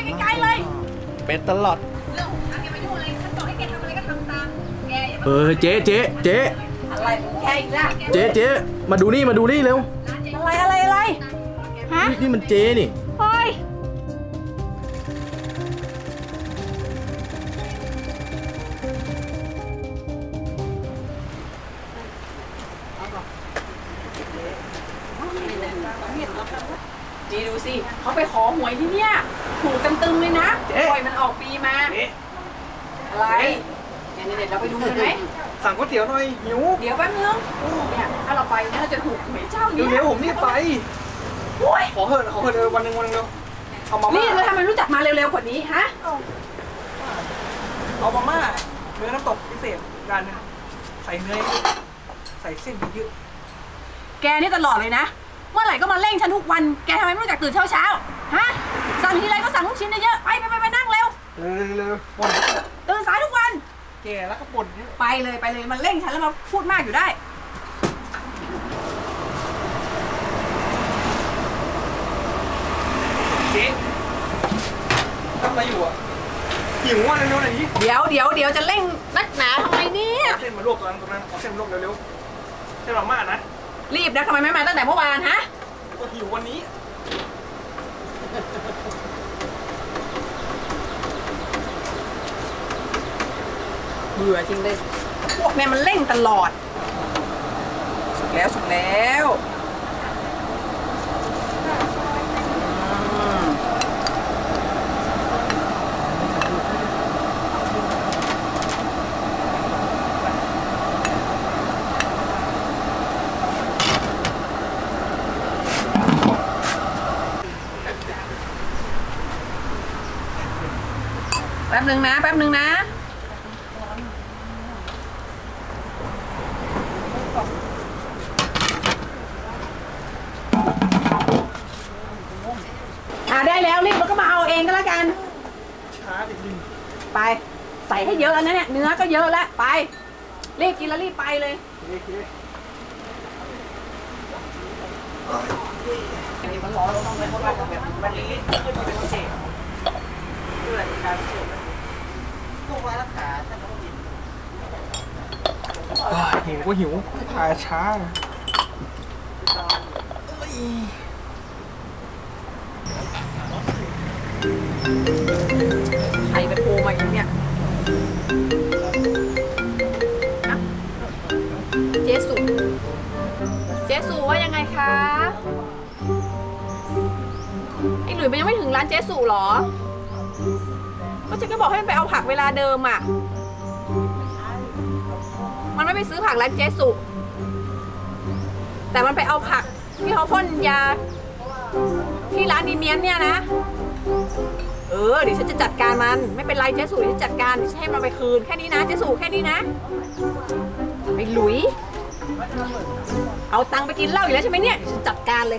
ไกลๆเลยเป็นตลอดเรื่องของฉันแกไม่ยุ่งอะไรฉันบอกให้แกทำอะไรก็ทำตามแกเจ๊อะไรของแกอีกล่ะเจ๊มาดูนี่เร็วอะไรฮะนี่มันเจ๊นี่เฮ้ยนี่ดูสิเขาไปขอหวยที่เนี่ยถูกกันตึงเลยนะปล่อยมันออกปีมาอะไรเนี่ยเราไปดูกันไหมสั่งก๋วยเตี๋ยวหน่อยหิวเดี๋ยวแป๊บนึงเนี่ยถ้าเราไปเนี่ยเราจะถูกหวยเจ้านี้เดี๋ยวผมรีบไปขอเถอะวันหนึ่งเร็วเอามาม่านี่แล้วทำไมรู้จักมาเร็วๆกว่านี้ฮะเอามาม่าเนื้อน้ำตกพิเศษกันนะใส่เนื้อใส่เส้นเยอะแกนี่ตลอดเลยนะเมื่อไหร่ก็มาเร่งฉันทุกวันแกทำไมไม่รู้จักตื่นเช้าฮะสั่งทีไรก็สั่งลูกชิ้นเยอะไปนั่งเร็วตื่นสายทุกวันแกแล้วก็บ่นไปเลยมันเร่งฉันแล้วมาพูดมากอยู่ได้เจ๊ทำอะไรอยู่อ่ะหิวเร็วๆหน่อยดิเดี๋ยวจะเร่งนักหนาทำไมเนี่ยเส้นมาลวกตรงนั้นเอาเส้นมาลวกเร็วๆเส้นมาม่านะรีบนะทำไมไม่มาตั้งแต่เมื่อวานฮะก็หิววันนี้เบื่อจริงเลยพวกเนี่ยมันเร่งตลอดสุกแล้วแป๊บนึงนะได้แล้วรีบแล้วก็มาเอาเองก็แล้วกันช้าดิไปใส่ให้เยอะแล้วนะเนี่ยเนื้อก็เยอะแล้วไปรีบกินแล้วรีบไปเลยมันร้อนเราต้องไปเพราะว่าแบบวันนี้ขึ้นมาเป็นพิเศษเพื่อการพิเศษพวกว่ารักษาท่านต้องกินหิวพาช้าใครไปโทรมาอย่างเนี้ยเจ๊สุว่ายังไงคะไอ้หลุยมันยังไม่ถึงร้านเจ๊สุหรอก็ฉันก็บอกให้มันไปเอาผักเวลาเดิมอ่ะมันไม่ไปซื้อผักร้านเจ๊สุแต่มันไปเอาผักที่เขาพ่นยาที่ร้านดีเมียนเนี่ยนะเดี๋ยวฉันจะจัดการมันไม่เป็นไรเจ๊สุเดี๋ยวฉันจัดการเดี๋ยวฉันให้มันไปคืนแค่นี้นะเจ๊สุแค่นี้นะไอ้หลุยเอาตังค์ไปกินเหล้าอยู่แล้วใช่ไหมเนี่ยฉันจัดการเลย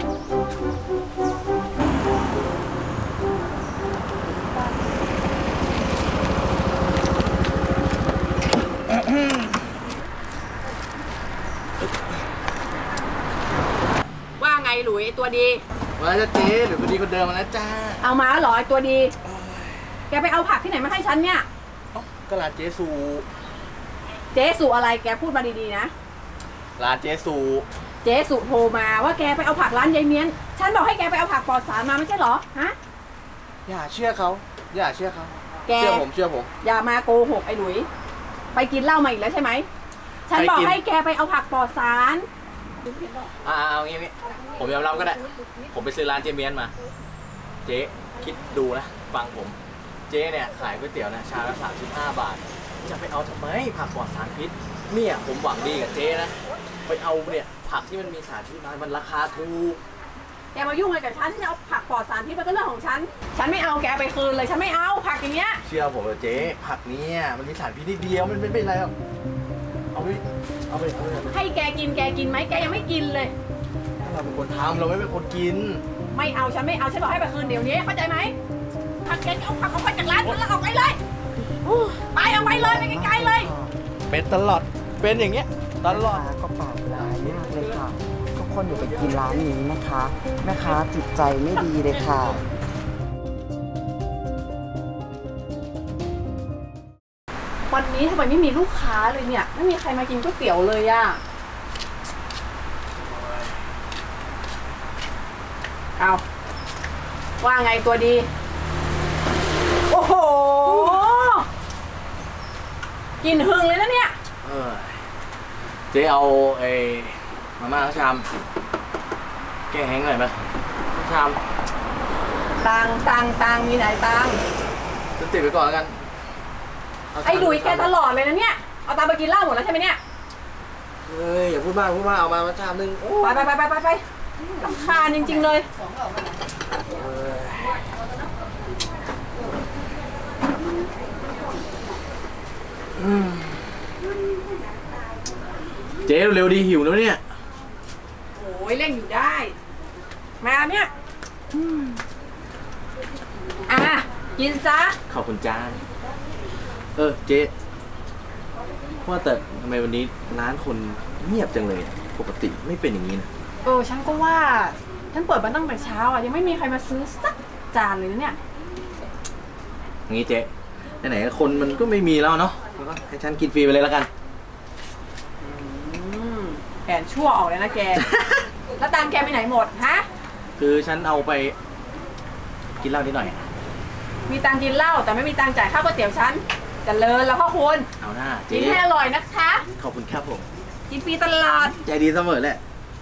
ว่าไงหลุยตัวดีมาแล้วเจ๊หรือพอดีคนเดิมมาแล้วจ้าเอามาเหรอไอตัวดีแกไปเอาผักที่ไหนมาให้ฉันเนี่ยก็ร้านเจ๊สุอะไรแกพูดมาดีๆนะร้านเจ๊สุโทรมาว่าแกไปเอาผักร้านยายเมียนฉันบอกให้แกไปเอาผักปลอดสารมาไม่ใช่เหรอฮะอย่าเชื่อเขาแกเชื่อผมอย่ามาโกหกไอ้หลุยไปกินเหล้ามาอีกแล้วใช่ไหมฉันบอกให้แกไปเอาผักปลอดสารเอางี้ผมยอมรับก็ได้ผมไปซื้อร้านเจเมียนมาเจ๊คิดดูนะฟังผมเจ๊เนี่ยขายก๋วยเตี๋ยวนะชามละ35 บาทจะไปเอาทำไมผักปลอดสารพิษเนี่ยผมหวังดีกับเจ๊นะไปเอาเนี่ยผักที่มันมีสารพิษน้อยมันราคาถูกแกมายุ่งอะไรกับฉันที่จะเอาผักปลอดสารพิษมันก็เรื่องของฉันไม่เอาแกไปคืนเลยฉันไม่เอาผักอย่างเงี้ยเชื่อผมเจ๊ผักเนี่ยมันมีสารพิษนิดเดียวมันไม่เป็นไรหรอกเอาไปให้แกกินไหมแกยังไม่กินเลยเราเป็นคนทำเราไม่เป็นคนกินไม่เอาฉันไม่เอาฉันบอกให้ไปคืนเดี๋ยวนี้เข้าใจไหมผักแกเอาผักออกไปจากร้านฉันแล้วออกไปเลยไปเอาไปเลยไปไกลๆเลยเป็นตลอดเป็นอย่างเงี้ยตลอดก็ปากร้ายมากเลยค่ะทุกคนอยู่ไปกินร้านนี้นะคะแม่ค้าจิตใจไม่ดีเลยค่ะนี้ทำไมไม่มีลูกค้าเลยเนี่ยไม่มีใครมากินก๋วยเตี๋ยวเลยอะเอาว่าไงตัวดีโอ้โหกินหึงเลยนะเนี่ยเจ๊เอามาม่าชามแก้แห้งหน่อยไหมชามตังมีไหนตังติดไปก่อนแล้วกันไอ้ดุยแกตลอดเลยนะเนี่ยเอาตังไปกินเหล้าหมดแล้วใช่ไหมเนี่ยเฮ้ยอย่าพูดมากเอามาชามนึงไปรำคาญจริงๆเลยเจ๊เร็วดีหิวแล้วเนี่ยโอ้ยเร่งอยู่ได้มาเนี่ยกินซะขอบคุณจ้าเจ๊ว่าแต่ทำไมวันนี้ร้านคนเงียบจังเลยปกติไม่เป็นอย่างนี้นะฉันก็ว่าฉันเปิดมาตั้งแต่เช้ายังไม่มีใครมาซื้อสักจานเลยนะเนี่ยงี้เจ๊ไหนๆคนมันก็ไม่มีแล้วเนาะแล้วก็ให้ฉันกินฟรีไปเลยแล้วกันแผนชั่วออกเลยนะแก แล้วตังแกไปไหนหมดฮะคือฉันเอาไปกินเหล้านิดหน่อยมีตังกินเหล้าแต่ไม่มีตังจ่ายค่าก๋วยเตี๋ยวฉันจะเลินแล้วพ่อคุณเอาหน้ากินให้อร่อยนะคะขอบคุณครับผมกินฟรีตลอดใจดีเสมอแหละ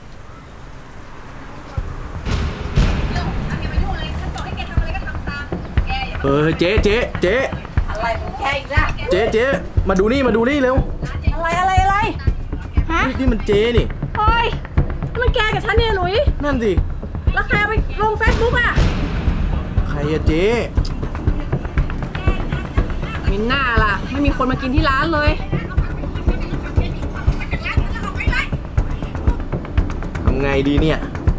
เจ๊อะไรของแกอีกล่ะเจ๊มาดูนี่เร็วอะไรฮะนี่มันเจ๊นี่เฮ้ยมันแกกับฉันเนี่ยหลุยนั่นสิแล้วใครไปลงเฟซบุ๊กอ่ะใครอะเจ๊มิน่าล่ะไม่มีคนมากินที่ร้านเลยทำไงดีเนี่ย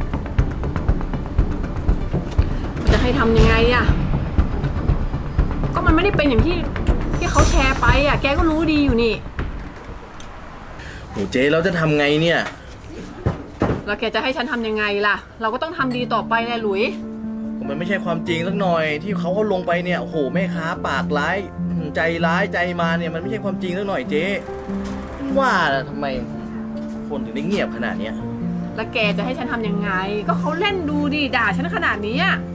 จะให้ทำยังไงอ่ะก็มันไม่ได้เป็นอย่างที่เขาแชร์ไปอ่ะแกก็รู้ดีอยู่นี่โหเจ๊เราจะทำไงเนี่ยแล้วแกจะให้ฉันทำยังไงล่ะเราก็ต้องทำดีต่อไปแหละหลุยมันไม่ใช่ความจริงสักหน่อยที่เขาลงไปเนี่ยโอ้โหแม่ค้าปากร้ายใจร้ายใจมาเนี่ยมันไม่ใช่ความจริงสักหน่อยเจ๊ว่าทำไมคนถึงได้เงียบขนาดเนี้ยแล้วแกจะให้ฉันทำยังไงก็เขาเล่นดูดิด่าฉันขนาดนี้อ่ะ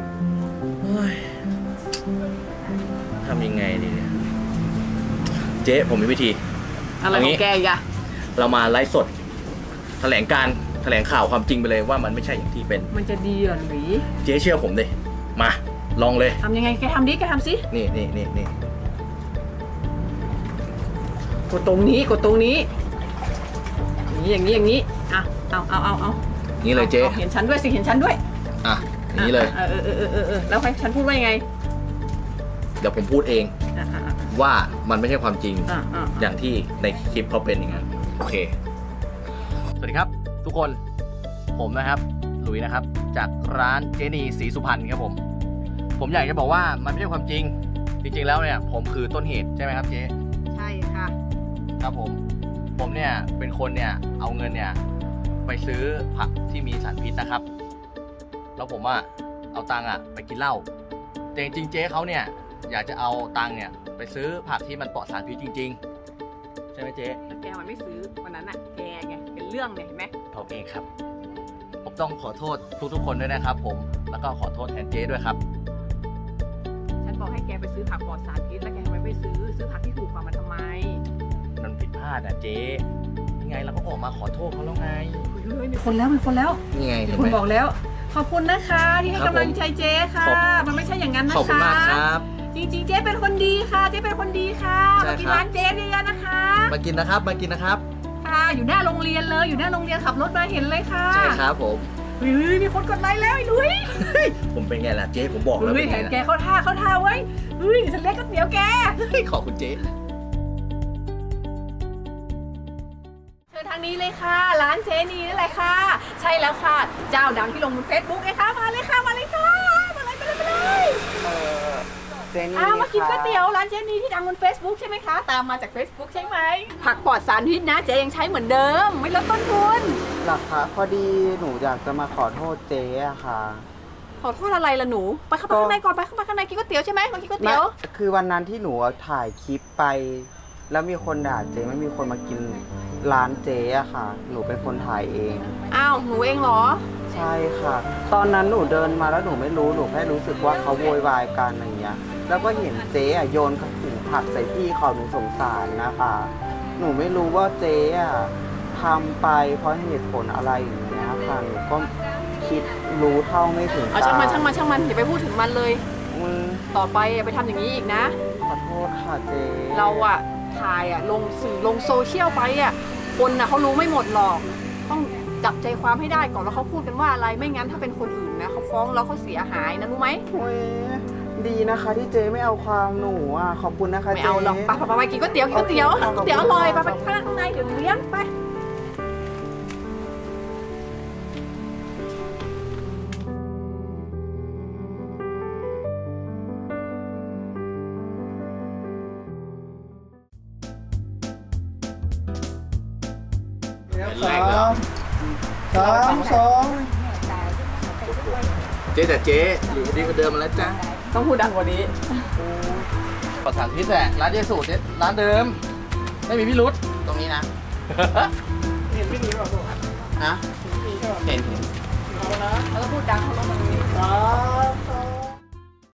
ทำยังไงดีเนี่ยเจ๊ผมมีวิธีอะไรของแกอีกอะเรามาไลฟ์สดแถลงข่าวความจริงไปเลยว่ามันไม่ใช่อย่างที่เป็นมันจะดีเหรอหรือเจ๊เชื่อผมดิมาลองเลยทำยังไงแกทำดิแกทำสินี่กดตรงนี้อย่างนี้เอานี่เลยเจ๊เห็นฉันด้วยสิเห็นฉันด้วยนี่เลยแล้วให้ฉันพูดว่ายังไงเดี๋ยวผมพูดเองว่ามันไม่ใช่ความจริงอย่างที่ในคลิปเขาเป็นอย่างนั้นโอเคสวัสดีครับทุกคนผมนะครับหลุยนะครับจากร้านเจนีศรีสุพรรณครับผมอยากจะบอกว่ามันไม่ใช่ความจริงแล้วเนี่ยผมคือต้นเหตุใช่ไหมครับเจ๊ใช่ค่ะครับผมเนี่ยเป็นคนเนี่ยเอาเงินเนี่ยไปซื้อผักที่มีสารพิษนะครับแล้วผมเอาตังค์ไปกินเหล้าแต่จริงๆเจ๊เขาเนี่ยอยากจะเอาตังค์เนี่ยไปซื้อผักที่มันปลอดสารพิษจริงๆใช่ไหมเจ๊แกมันไม่ซื้อวันนั้นแกไงเป็นเรื่องเนี่ยเห็นไหมผมเองครับผมต้องขอโทษทุกคนด้วยนะครับผมแล้วก็ขอโทษแทนเจ๊ด้วยครับฉันบอกให้แกไปซื้อผักปลอดสารพิษแล้วแกทำไมไม่ซื้อผักที่ถูกกว่ามันทำไมมันผิดพลาดเจ๊ยังไงเราก็ออกมาขอโทษเขาแล้วไงมีคนแล้วนี่ไงมีคนบอกแล้วขอบคุณนะคะที่ให้กำลังใจเจ๊ค่ะมันไม่ใช่อย่างนั้นนะคะขอบคุณมากครับจริงๆเจ๊เป็นคนดีค่ะมากินร้านเจ๊เยอะๆนะคะมากินนะครับค่ะอยู่หน้าโรงเรียนเลยอยู่หน้าโรงเรียนขับรถมาเห็นเลยค่ะใช่ครับผมมีคนกดไลค์แล้วไอ้ลุยผมเป็นไงล่ะเจ๊ผมบอกแล้วเห็นแกเข้าท่าเว้ยฉันเล็กก็เดี๋ยวแกขอบคุณเจ๊ทางนี้เลยค่ะร้านเจนีนี่แหละค่ะใช่แล้วค่ะเจ้าดังที่ลงบน Facebook ไงคะมาเลยไปเลยเจนีมากินก๋วยเตี๋ยวร้านเจนีที่ดังบน Facebook ใช่ไหมคะตามมาจาก Facebook ใช่ไหมผักปลอดสารพิษนะเจ๊ยังใช้เหมือนเดิมไม่ลดต้นทุนหรอคะพอดีหนูอยากจะมาขอโทษเจ๊อะค่ะขอโทษอะไรล่ะหนูไปเข้าไปข้างในก่อนไปเข้าไปข้างในกินก๋วยเตี๋ยวใช่ไหมมากินก๋วยเตี๋ยวคือวันนั้นที่หนูถ่ายคลิปไปแล้วมีคนด่าเจ๊ไม่มีคนมากินร้านเจ๊อะค่ะ หนูเป็นคนถ่ายเองอ้าวหนูเองเหรอใช่ค่ะ ตอนนั้นหนูเดินมาแล้วหนูไม่รู้หนูแค่รู้สึกว่าเขาโวยวายกันอะไรเงี้ยแล้วก็เห็นเจ๊อะโยนถุงผักใส่พี่เขาหนูสงสารนะคะ หนูไม่รู้ว่าเจ๊อะทำไปเพราะเหตุผลอะไรอย่างเงี้ยค่ะหนูก็คิดรู้เท่าไม่ถึงเอาช่างมันอย่าไปพูดถึงมันเลยอืมต่อไปอย่าไปทำอย่างนี้อีกนะขอโทษค่ะเจ๊เราอะถ่ายอะลงสื่อลงโซเชียลไปอะคนอะเขารู้ไม่หมดหรอก ต้องจับใจความให้ได้ก่อนแล้วเขาพูดกันว่าอะไรไม่งั้นถ้าเป็นคนอื่นนะเขาฟ้องแล้วเขาเสียหายนะรู้ไหมโอ้ยดีนะคะที่เจ๊ไม่เอาความหนูอ่ะขอบคุณนะคะไม่เจ๊เอาหรอกไปกินก๋วยเตี๋ยวก๋วยเตี๋ยวอร่อยไปข้างในเดี๋ยวเลี้ยงไป 3 2 เจ๊แต่เจ๊หรือดีกว่าเดิมมาแล้วจ้ะต้องพูดดังกว่านี้ปลอดสารพิษแหละร้านเจสูตรเนี่ยร้านเดิม ไม่มีพิรุษตรงนี้นะเห็นไม่มีหรอกนะเห็นแล้วก็พูดดังเขาลงมาตรงนี้ 3 2